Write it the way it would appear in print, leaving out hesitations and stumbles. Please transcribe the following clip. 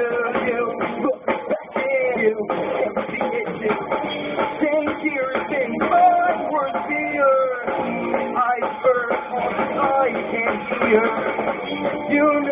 you. Look back at you, can't see it too. Stay here, stay my words here. Iceberg, I can hear. You